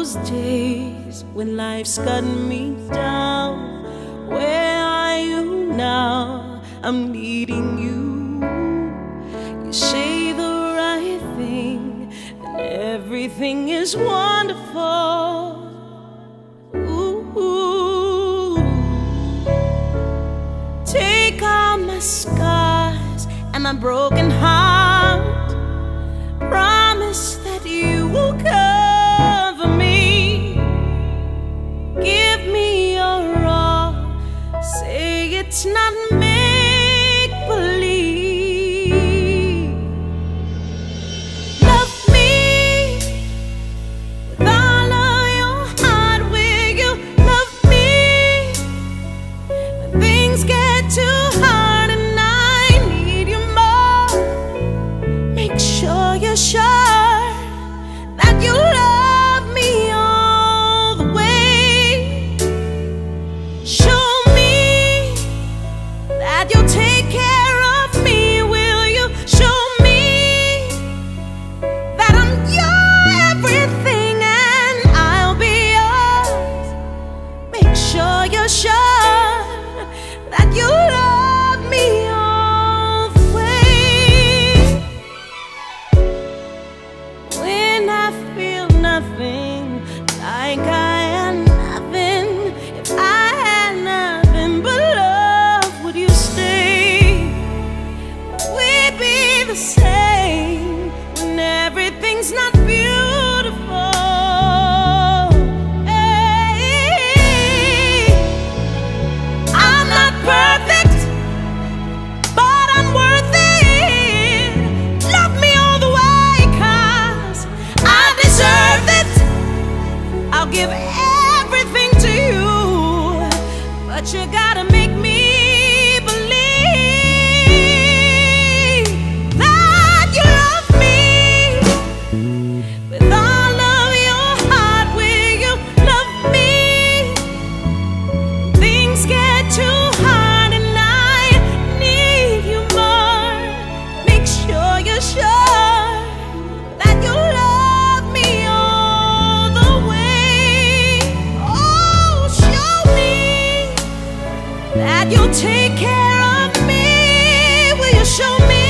those days when life's cut me down. Where are you now? I'm needing you. You say the right thing, and everything is wonderful. Ooh. Take all my scars and my broken heart. Promise that you will cover me. Give me your all. Say it's not make believe. Love me with all of your heart. Will you love me when things get too hard and I need you more? Make sure you're sure that you love me all the way. Show me that you'll take care of me. Will you show me that I'm your everything and I'll be yours? Make sure you're sure that you love me all the way. When I feel nothing, like I had nothing, if I had nothing but love, would you stay? We'd be the same when everything's not beautiful. Hey, I'm not perfect, but I'm worth it. Love me all the way, 'cause I deserve it. I'll give everything to you, but you gotta make me believe that you love me with all of your heart. Will you love me? Things get too hard and I need you more. Make sure you're sure that you love me all the way. Oh, show me that you'll take care of me. Will you show me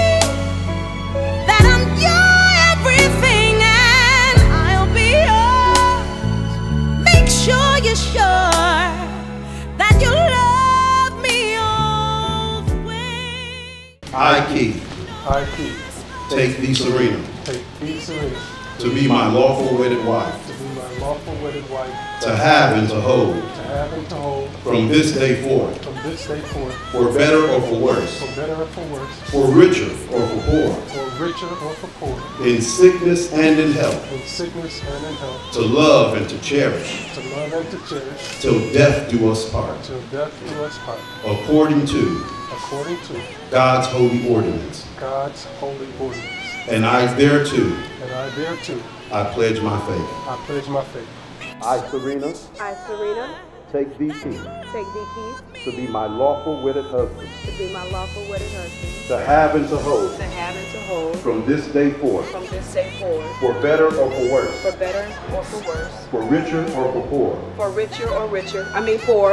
that I'm your everything and I'll be yours? Make sure you're sure that you love me all the way. I, Keith, I, Keith, take thee, Serena, take thee, Serena, to be my lawful wedded wife, to be my lawful wedded wife, to have and to hold, to have and to hold, from this day forth, from this day forth, for better or for worse, for better or for worse, for richer or for poor, for richer or for poor, in sickness and in health, in sickness and in health, to love and to cherish, to love and to cherish, till death do us part, till death do us part, according to according to God's holy ordinance. God's holy ordinance. And I thereto, And I thereto, I pledge my faith. I pledge my faith. I, Serena, I, Serena, take thee, Keith, take thee, Keith, to be my lawful wedded husband, to be my lawful wedded husband, to have and to hold, to have and to hold, from this day forth, from this day forward, for better or for worse, for better or for worse, for richer or for poor, for richer or richer, I mean poor,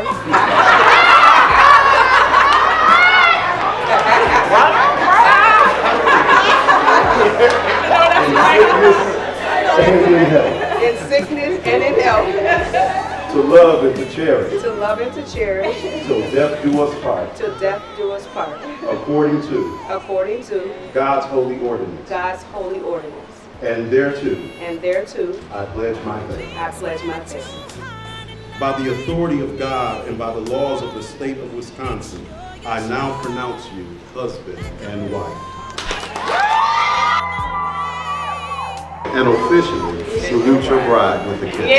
in sickness and in health, in sickness and in health, to love and to cherish, to love and to cherish, till death do us part, till death do us part, according to according to God's holy ordinance. God's holy ordinance. And thereto, And thereto, I pledge my faith. I pledge my faith. By the authority of God and by the laws of the state of Wisconsin, I now pronounce you husband and wife. And officially salute your bride with a kiss.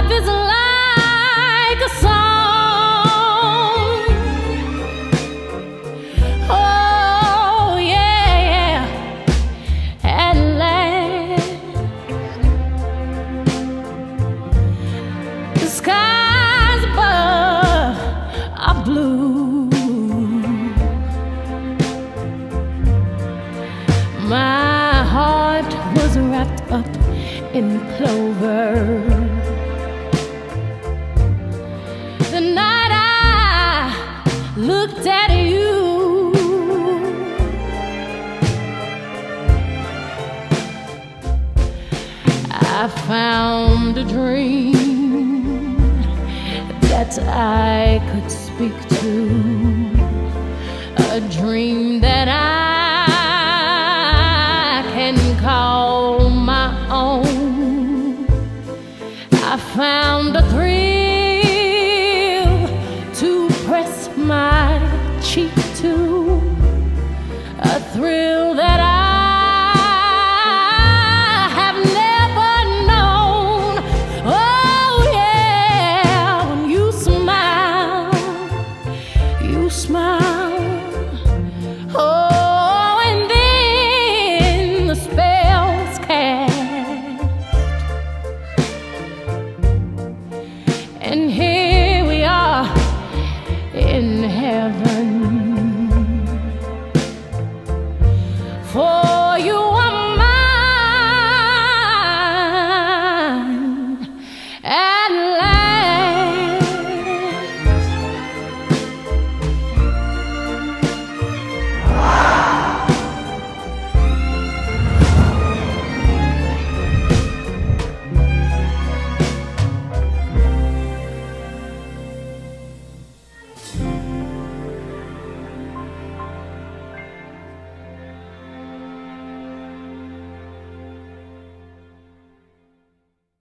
life is like a song. Oh yeah, at last the skies above are blue. My heart was wrapped up in clover the night I looked at you. I found a dream that I could speak to, a dream that I can call my own. I found a thrill to press my cheek to, a thrill that I have never known. Oh yeah, when you smile, you smile. Oh, and then the spell's cast, and here we are in heaven.